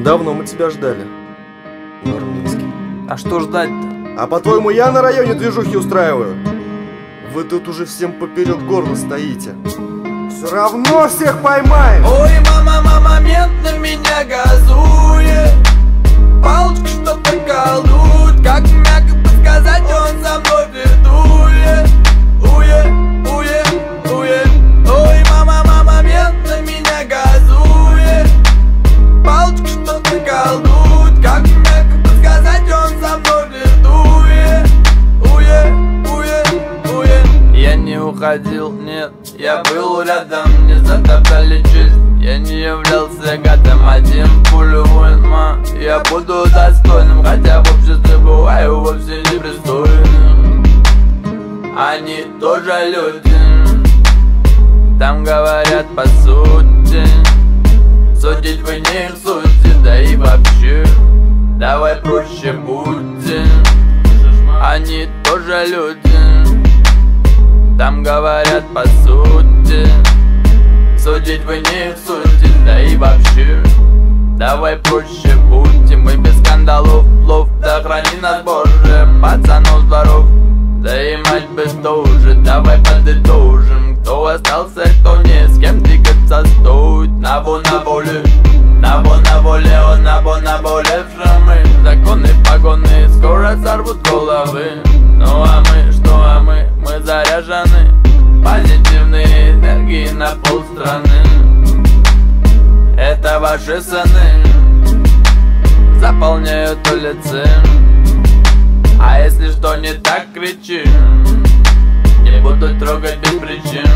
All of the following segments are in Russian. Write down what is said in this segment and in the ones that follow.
Давно мы тебя ждали, Нурминский. А что ждать-то? А по-твоему, я на районе движухи устраиваю? Вы тут уже всем поперек горла стоите. Все равно всех поймаем! Ой, мама, мент на меня газует. Палочка что-то колдует. Как мягко подсказать, он за мной флиртует. Ой, мама, мент на меня газует. Палочка что-то колдует. Как мягко подсказать, он за мной флиртует. Я не уходил, нет, я был рядом, не затоптали честь. Я не являлся гадом, один пулю воин, я буду достойным, хотя в обществе бываю вовсе непристойным. Они тоже люди, там говорят по сути. Судить вы не их сути, да и вообще давай проще будем. Они тоже люди, там говорят по сути. Судить вы не их сути, да и вообще давай проще будьте. Мы без скандалов, плов, да храни нас Боже. Пацанов дворов, да и мать бы тоже. Давай подытожим, кто остался, кто не, с кем двигаться стоит. Набо на воле, он на болевшем. Законы, погоны скоро сорвут головы. Ну а мы, что мы заряжены позитивной энергией на полстраны. Это ваши сыны заполняют улицы. А если что не так, кричи, не буду трогать без причин.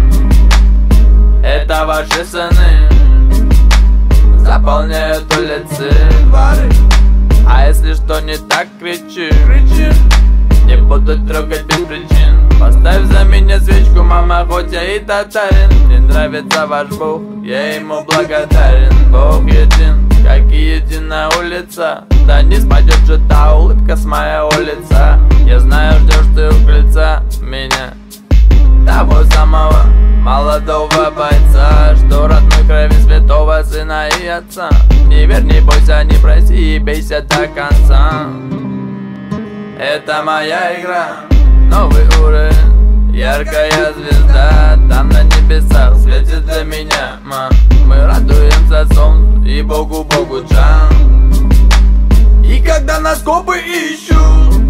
Это ваши сыны заполняют улицы. А если что не так, кричи, не буду трогать без причин. Поставь за меня свечку, мама, хоть я и татарин. Мне нравится ваш Бог, я ему благодарен. Бог един, как и единая улица. Да не спадет же та улыбка с моего лица. Я знаю, ждешь ты у крыльца меня, того самого молодого бойца, что родной крови святого сына и отца. Не верь, не бойся, не проси и бейся до конца. Это моя игра, новый уровень, яркая звезда там на небесах светит для меня. Мы радуемся солнцу и Богу Джан. И когда нас копы ищут,